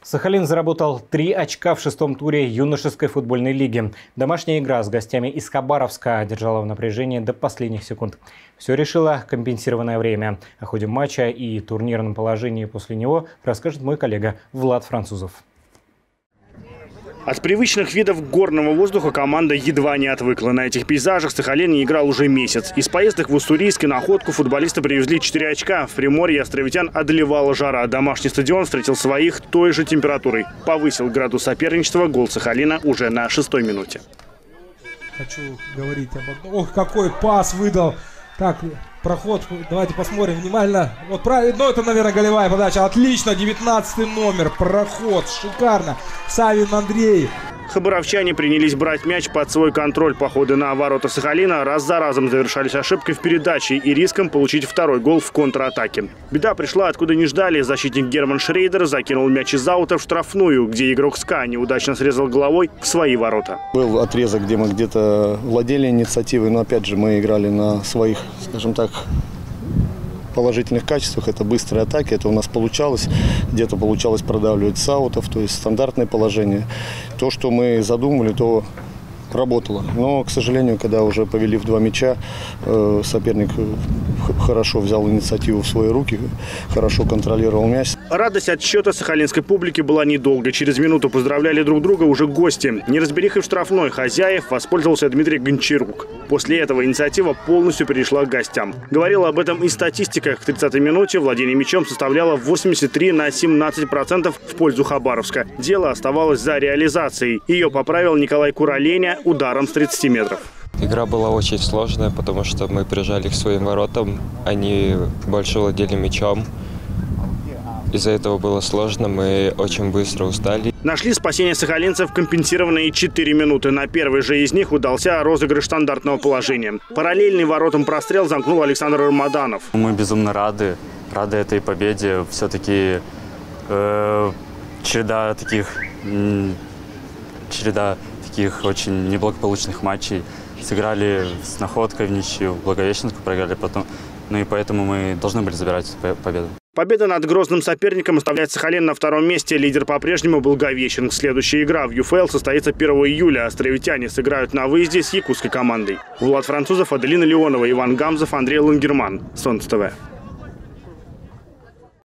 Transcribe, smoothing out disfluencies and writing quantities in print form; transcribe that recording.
Сахалин заработал 3 очка в 6-м туре юношеской футбольной лиги. Домашняя игра с гостями из Хабаровска держала в напряжении до последних секунд. Все решило компенсированное время. О ходе матча и турнирном положении после него расскажет мой коллега Влад Французов. От привычных видов горного воздуха команда едва не отвыкла. На этих пейзажах Сахалин не играл уже месяц. Из поездок в Уссурийск и Находку футболисты привезли 4 очка. В Приморье островитян одолевала жара. Домашний стадион встретил своих той же температурой. Повысил градус соперничества гол Сахалина уже на 6-й минуте. Хочу говорить об одном. Ох, какой пас выдал. Так, проход, давайте посмотрим внимательно. Вот правильно, ну это, наверное, голевая подача. Отлично, 19-й номер, проход, шикарно. Савин Андрей. Хабаровчане принялись брать мяч под свой контроль. Походы на ворота Сахалина раз за разом завершались ошибкой в передаче и риском получить второй гол в контратаке. Беда пришла откуда не ждали. Защитник Герман Шрейдер закинул мяч из аута в штрафную, где игрок СКА неудачно срезал головой в свои ворота. Был отрезок, где мы где-то владели инициативой, но опять же мы играли на своих, скажем так, положительных качествах. Это быстрые атаки, это у нас получалось. Где-то получалось продавливать с аутов, то есть стандартное положение. То, что мы задумали, то работало. Но, к сожалению, когда уже повели в 2 мяча, соперник хорошо взял инициативу в свои руки, хорошо контролировал мяч. Радость от счета сахалинской публики была недолго. Через минуту поздравляли друг друга уже гости. Неразберихой в штрафной хозяев воспользовался Дмитрий Гончарук. После этого инициатива полностью перешла к гостям. Говорила об этом и статистика. К 30-й минуте владение мячом составляло 83/17% в пользу Хабаровска. Дело оставалось за реализацией. Ее поправил Николай Кураленя ударом с 30 метров. Игра была очень сложная, потому что мы прижали к своим воротам. Они больше владели мячом. Из-за этого было сложно, мы очень быстро устали. Нашли спасение сахалинцев компенсированные 4 минуты. На первой же из них удался розыгрыш стандартного положения. Параллельный воротам прострел замкнул Александр Рамаданов. Мы безумно рады этой победе. Все-таки череда таких очень неблагополучных матчей. Сыграли с Находкой в ничью, в Благовещенску проиграли потом. Ну и поэтому мы должны были забирать победу. Победа над грозным соперником оставляет Сахалин на 2-м месте. Лидер по-прежнему Благовещенск. Следующая игра в ЮФЛ состоится 1 июля. Островитяне сыграют на выезде с якутской командой. Влад Французов, Аделина Леонова, Иван Гамзов, Андрей Лангерман. Солнце ТВ.